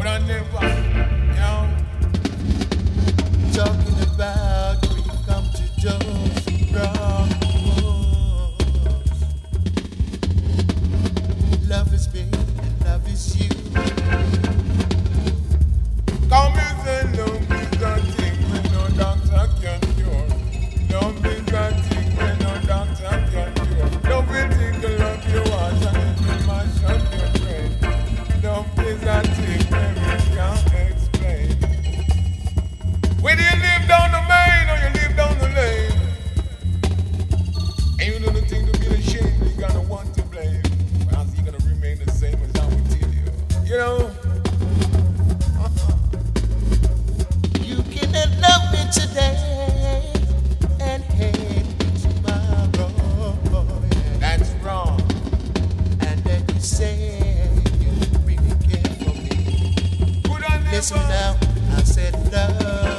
but I never, you know. Talking about we've come to those wrong moves. Love is me and love is you. Come and say love is a thing when no doctor can cure. Love is a thing when no doctor can cure. Love will take the love you want and it will mash up your brain. Love is a thing when we can't explain. Whether you live down the main or you live down the lane, and you do the thing to be ashamed, you gotta want to blame. Or else you're gonna remain the same as I would tell you. You know? You cannot love me today and hate me tomorrow. That's wrong. And then you say you really care for me. Put on Listen now, I said love.